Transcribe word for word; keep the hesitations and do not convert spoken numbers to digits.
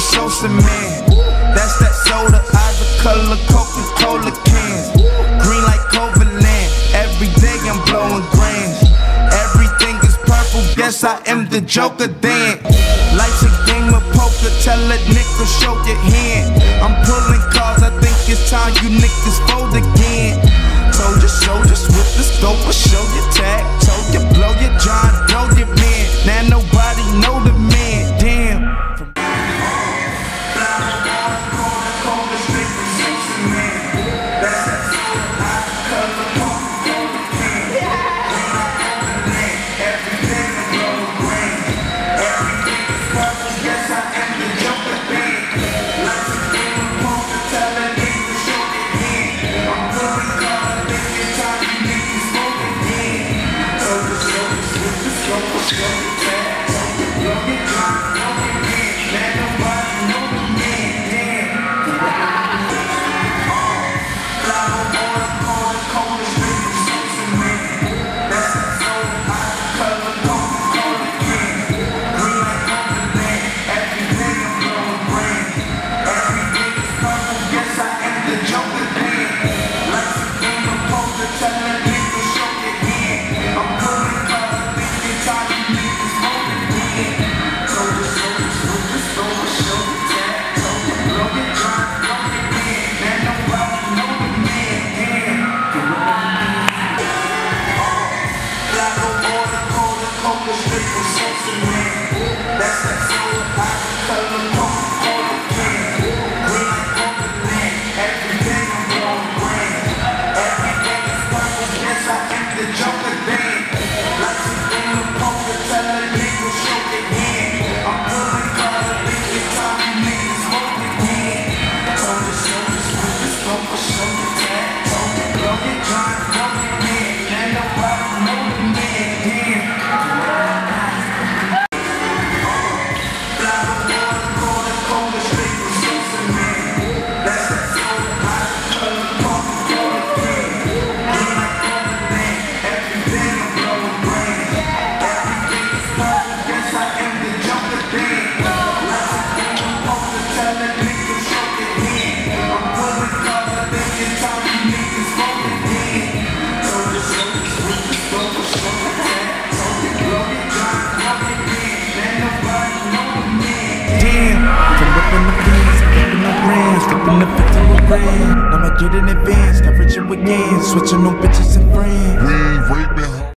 Sosa man. That's that soda, eyes the color Coca-Cola cans. Green like Coverland, every day I'm blowing grams. Everything is purple, guess I am the Joker then. Life's a game of poker, tell that nigga show your hand. I'm pulling cards, I think it's time you niggas fold again. Told you soldiers with the scope, or show your tag. Told you blow your John, know your man. Now nobody know the man, damn. Now I get in advance, coverage again, switching on bitches and friends.